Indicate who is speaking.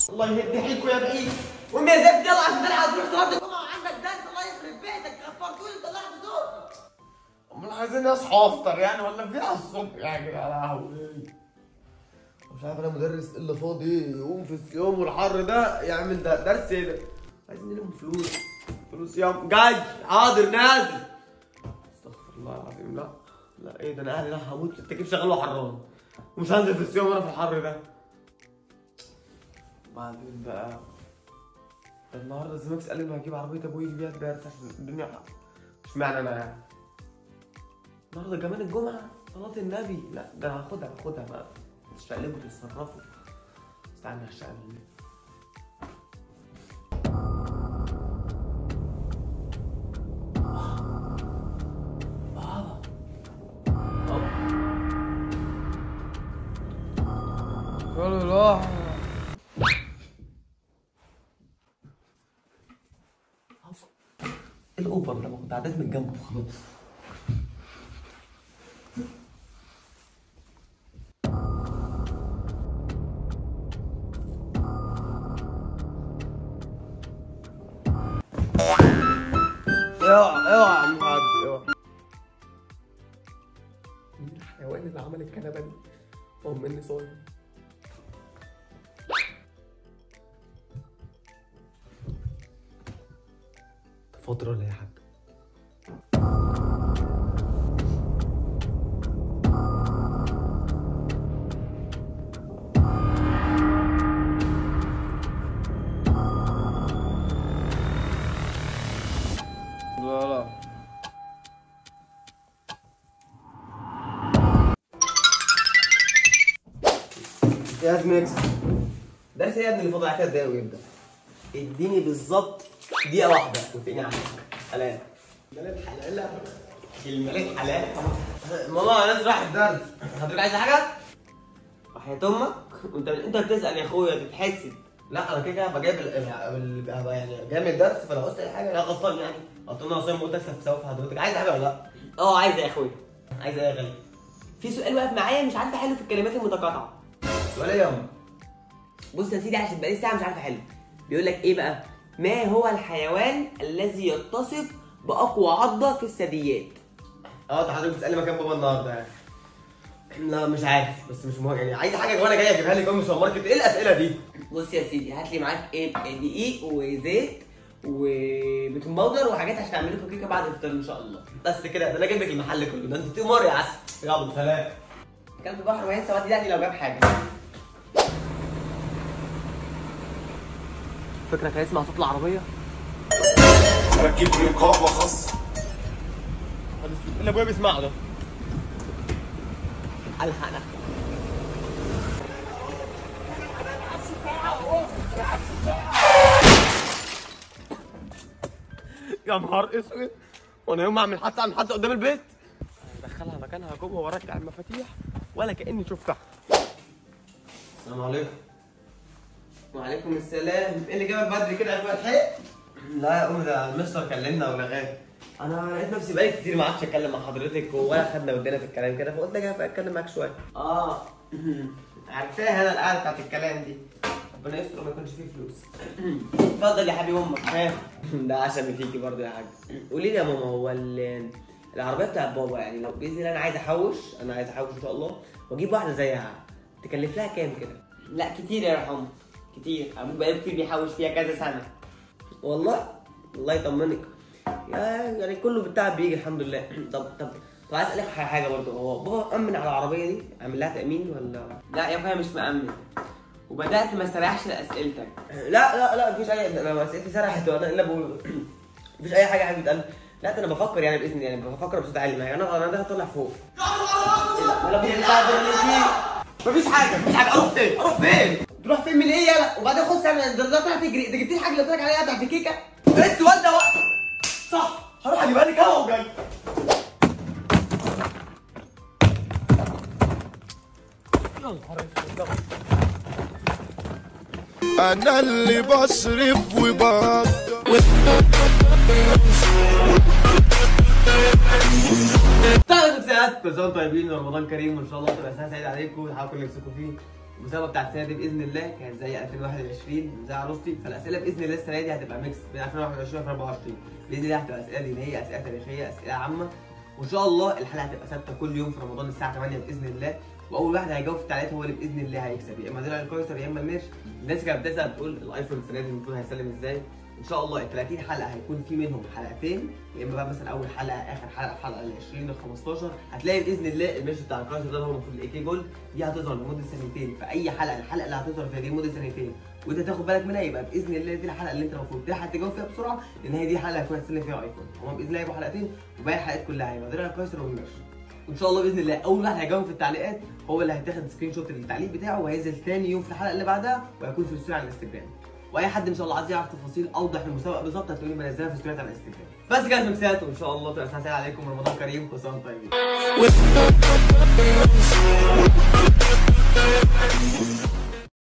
Speaker 1: الله يهدي حيلكوا يا بعيد. قوم يا زفت يلا عشان تلحق تروح صلاه الجمعه وعندك درس. الله يخرب بيتك كفرتوني وطلعت صوتي. امال عايزين اصحى افطر يعني ولا في على الصبح يا لهوي. مش عارف انا مدرس اللي فاضي يقوم في الصيام والحر ده يعمل ده درس ايه ده؟ عايزين نلم فلوس يا جاي. حاضر نازل. استغفر الله العظيم. لا ايه ده انا اهلي لا هموت في التكييف شغال وحران ومش هنزل في الصيام وانا في الحر ده. بعدين بقى النهارده زميكس قال لي انه هجيب عربيه ابوي يجي بيها الدرس عشان الدنيا. اشمعنى انا يعني؟ النهارده كمان الجمعه صلاه النبي. لا ده انا هاخدها بقى. تشقلبوا تتصرفوا. استنى هشتغل.
Speaker 2: والله
Speaker 1: ايه الاوفر ده؟ ما كنت عديت من جنبه خلاص. اوعى يا عم حاج اوعى. مين الحيوان اللي عمل الكنبه دي؟ هم اني صايم. فترة ولا يا حاج؟
Speaker 2: لا
Speaker 1: يا زميكس درس ايه يا ابني اللي فاضل 10 دقايق ويبدا؟ اديني بالظبط دقيقة واحدة وتقني عنك. حلال حلال الملك حلال. ماما انا لازم رايح الدرس. حضرتك عايزة حاجة؟ وحياة امك انت بتسأل يا اخويا تتحسد. لا انا كده هبقى جايب هبقى يعني جاي من الدرس فلو عوزت اي حاجة انا غلطان يعني. غلطان انا صايم وقلت اكسب تساوي في حضرتك. عايزة حاجة ولا لا؟ اه عايزة يا اخويا. عايزة ايه يا غالي؟ في سؤال واقف معايا مش عارفة احله في الكلمات المتقاطعة. سؤال ايه يا ام؟ بص يا سيدي عشان بقالي ساعة مش عارفة احله. بيقول لك ايه بقى؟ ما هو الحيوان الذي يتصف بأقوى عضة في الثدييات؟ ده حضرتك بتسألني مكان بابا النهارده يعني. لا مش عارف بس مش مهم يعني. عايز حاجة وانا جاي اجيبها لك من السوبر ماركت. ايه الأسئلة دي؟ بص يا سيدي هات لي معاك ايه؟ دقيق وزيت وبيكنج باودر وحاجات عشان تعمل لكم كيكة بعد الفطار ان شاء الله. بس كده ده انا جايب لك المحل كله. ده انت تؤمر يا عسل. يلا سلام. كلب البحر ما ينسى وقت يعني لو جاب حاجة. فكرة كان يسمع صوت العربية؟
Speaker 3: ركب رقابة خاصة.
Speaker 1: اللي ابويا بيسمعه ده. الحقنا. يا نهار اسود. وانا يوم ما اعمل حادثة قدام البيت ادخلها مكانها جوه وارجع المفاتيح ولا كأني شفتها. السلام عليكم. وعليكم السلام. ايه اللي جابك بدري كده يا فتحي؟ لا يا ام ده المستر كلمنا ولغاه. انا لقيت نفسي بقالي كتير ما عادش اتكلم مع حضرتك ولا خدنا ودنا في الكلام كده فقلت اجي اتكلم معاك شويه. عارفاها انا القعده بتاعت الكلام دي. ربنا يستر وما يكونش فيه فلوس. اتفضل يا حبيب امك. ده عشمي فيكي برضه يا حاج. قولي لي يا ماما هو العربيه بتاعت بابا يعني لو باذن الله انا عايز احوش ان شاء الله واجيب واحده زيها تكلف لها كام كده؟ لا كتير يا رحمه كتير. ابوك بقاله كتير بيحوش فيها كذا سنه. والله الله يطمنك. يعني كله بالتعب بيجي الحمد لله. طب عايز اسالك حاجه برضه. هو بابا امن على العربيه دي؟ عامل لها تامين ولا؟ لا يا اخويا مش مامن. وبدات ما استريحش لاسئلتك. لا مفيش اي. انا اسئلتي سرحت وانا الا بقول مفيش اي حاجه يا حبيبه قلبي. لا ده انا بفكر يعني باذن يعني بفكر بصوت عالي. ما انا ده هطلع فوق. ولا مفيش حاجه. اروح فين؟ تروح فين من ايه يلا؟ وبعدين خد سنه ده طلعت تجري. ده جبت لي حاجه اللي قلت لك عليها بتاعت الكيكه. بس وده وقت صح. هروح اجيبها لك اهو وجاي. يا نهار اسود.
Speaker 3: انا اللي بصرف وبقدر.
Speaker 1: كل سنه وانتم طيبين ورمضان كريم وان شاء الله تبقى سنه سعيده عليكم وتحققوا كل اللي نفسكم فيه. المسابقه بتاعت السنه دي باذن الله كانت زي 2021 زي عروستي، فالاسئله باذن الله السنه دي هتبقى ميكس بين 2021 و 2024. باذن الله هتبقى اسئله دينيه، اسئله تاريخيه، اسئله عامه، وان شاء الله الحلقه هتبقى ثابته كل يوم في رمضان الساعه 8 باذن الله. واول واحد هيجاوب في التعليقات هو اللي باذن الله هيكسب، يا اما درع القيصر يا اما الميرش. الناس كانت بتسال بتقول الايفون السنه دي المفروض هيسلم ازاي. ان شاء الله ال 30 حلقه هيكون في منهم حلقتين، يا اما بقى مثلا اول حلقه اخر حلقه الحلقه ال 20 ال 15 هتلاقي باذن الله الميرش بتاع القيصر ده هو المفروض الاي كي جولد دي هتظهر لمده سنتين. في اي حلقه الحلقه اللي هتظهر فيها دي لمده سنتين وانت تاخد بالك منها يبقى باذن الله دي الحلقه اللي انت المفروض تلحق تجاوب فيها بسرعه، لان هي دي الحلقه اللي هتسلم فيها ايفون. هما باذن الله هيبقوا حلقتين وباقي الحلقات كلها هيبقى درع القيصر والميرش. وان شاء الله باذن الله اول واحد هيجاوب في التعليقات هو اللي هيتاخد سكرين شوت للتعليق بتاعه وهينزل ثاني يوم في الحلقه اللي بعدها وهيكون في الستوري على الانستجرام. واي حد ان شاء الله عايز يعرف تفاصيل اوضح للمسابقه بالظبط هتلاقوني بنزلها في ستوريات على الانستجرام. بس كده ميكسات، وان شاء الله تبقى سعيده عليكم ورمضان كريم، كل سنه وانتم طيبين.